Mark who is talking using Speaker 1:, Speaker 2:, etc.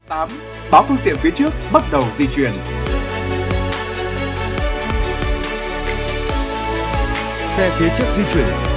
Speaker 1: 8. Báo phương tiện phía trước bắt đầu di chuyển.
Speaker 2: Xe phía trước di chuyển.